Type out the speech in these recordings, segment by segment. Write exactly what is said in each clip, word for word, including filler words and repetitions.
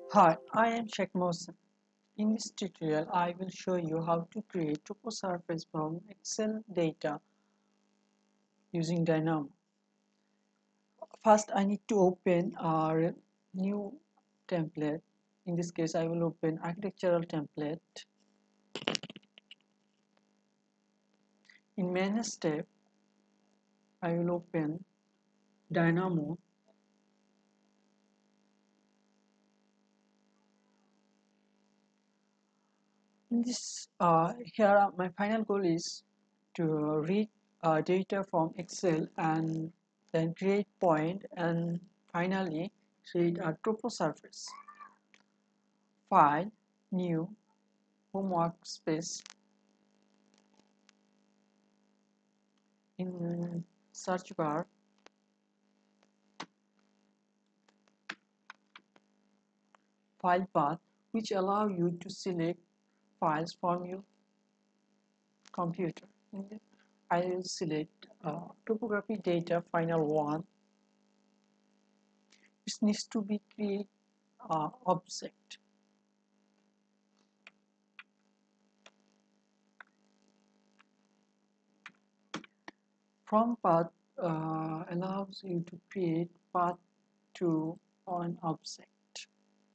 Hi, I am Sheikh Mohsen. In this tutorial, I will show you how to create Topo surface from Excel data using Dynamo. First, I need to open a new template. In this case, I will open architectural template. In main step, I will open Dynamo. In this, uh, here my final goal is to read uh, data from Excel and then create point and finally create a topo surface. File, new, home workspace. In search bar, file path, which allow you to select files from your computer. I will select uh, topography data final one. This needs to be create uh, object. From path uh, allows you to create path to an object.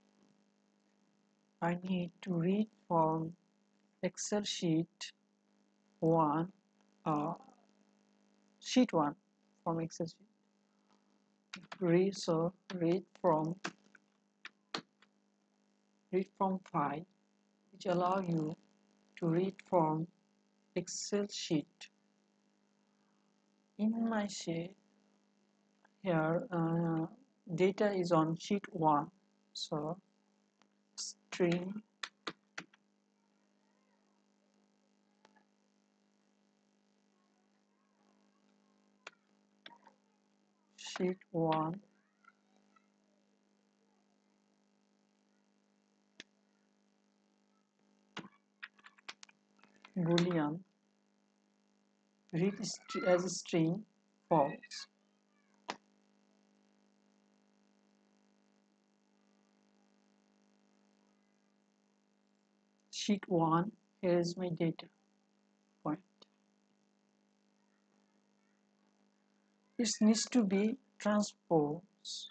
I need to read from Excel sheet one, uh, sheet one from Excel sheet. Read so read from read from file, which allow you to read from Excel sheet. In my sheet here, uh, data is on sheet one, so string sheet one boolean read as a string false. Sheet one, here is my data point. This needs to be transposed.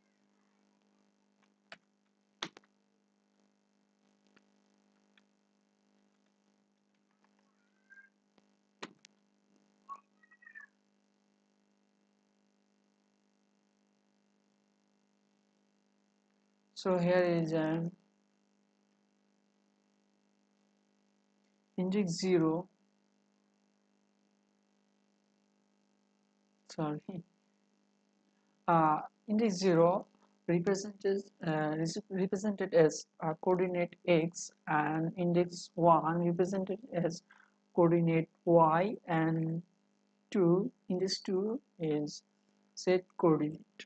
So here is an index zero, sorry, uh, index zero represented uh, represented as uh, coordinate x, and index one represented as coordinate y, and two index two is z coordinate.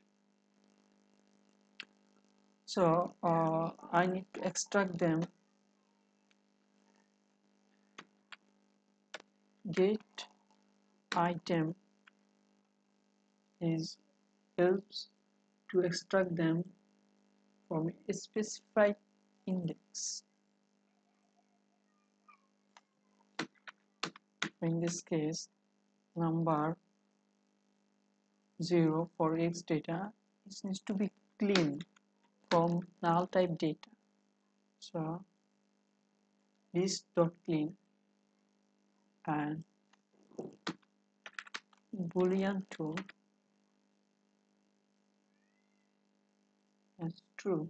So uh, I need to extract them. Get item is helps to extract them from a specified index. In this case, number zero for x data, it needs to be clean from null type data. So this dot clean and boolean two as true.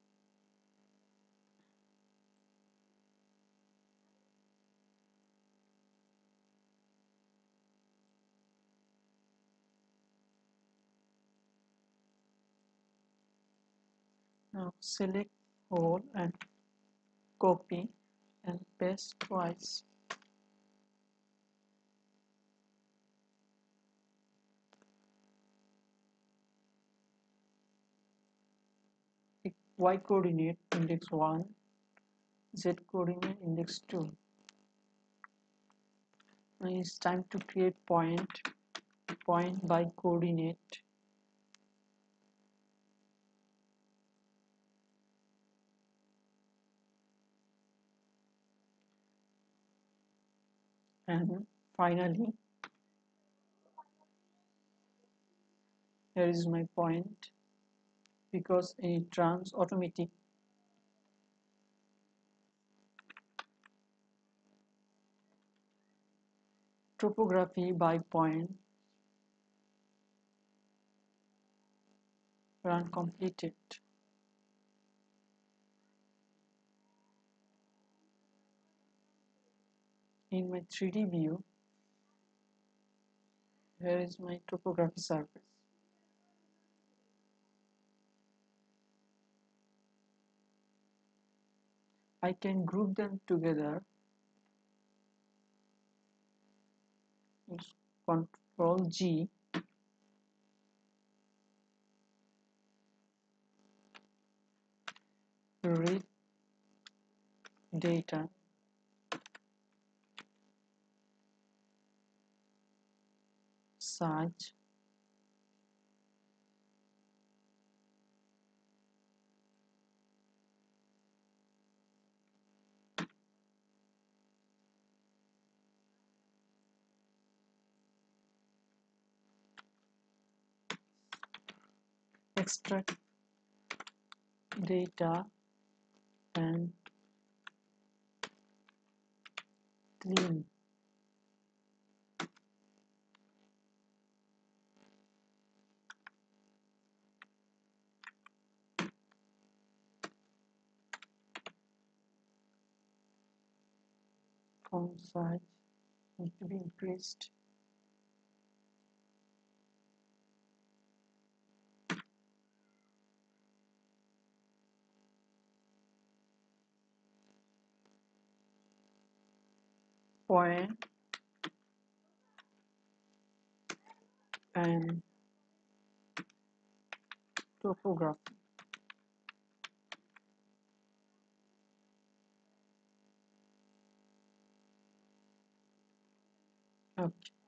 Now select all and copy and paste twice. Y coordinate index one, Z coordinate index two. Now it's time to create point point by coordinate. And finally, here is my point, because it runs automatic topography by point run completed. In my three D view, here is my topography surface. I can group them together. Use Control G. Read data. Search. Extract data and clean. Font size need to be increased. Point and topography. Okay.